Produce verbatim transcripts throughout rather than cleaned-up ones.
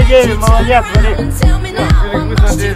Сергей, молодец, смотри.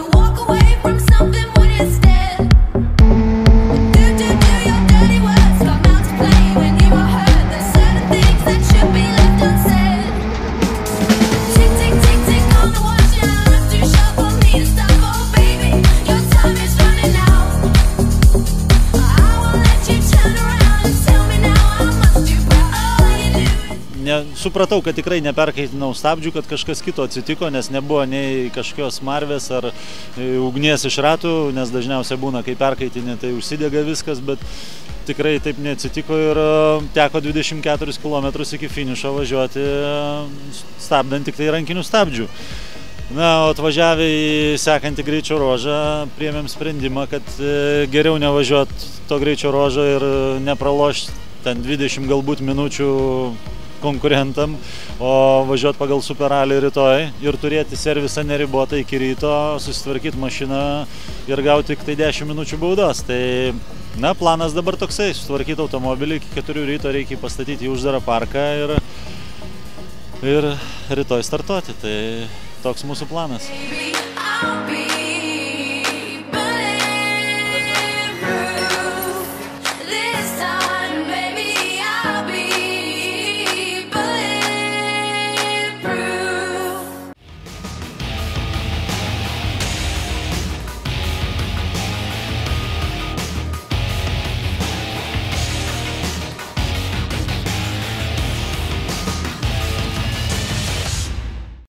Supratau, kad tikrai neperkaitinau stabdžių, kad kažkas kito atsitiko, nes nebuvo nei kažkokios smarvės ar ugnies iš ratų, nes dažniausiai būna, kai perkaitinė, tai užsidega viskas, bet tikrai taip neatsitiko ir teko dvidešimt keturis kilometrus iki finišo važiuoti, stabdant tik tai rankinių stabdžių. Na, o atvažiavę į sekantį greičio ruožą priėmėm sprendimą, kad geriau nevažiuoti to greičio ruožo ir nepralošti ten dvidešimt galbūt minučių konkurentam, o važiuoti pagal Super Rally rytoj ir turėti servisą neribotą iki ryto, susitvarkyti mašiną ir gauti tik tai dešimt minučių baudos. Tai, na, planas dabar toksai, sutvarkyti automobilį, iki keturių ryto reikia pastatyti į uždarą parką ir, ir rytoj startuoti. Tai toks mūsų planas.